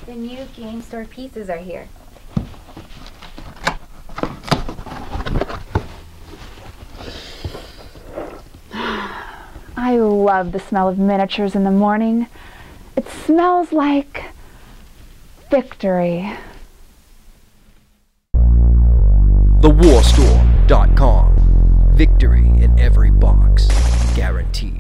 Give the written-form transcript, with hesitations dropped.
The new game store pieces are here. I love the smell of miniatures in the morning. It smells like victory. TheWarStore.com. Victory in every box, guaranteed.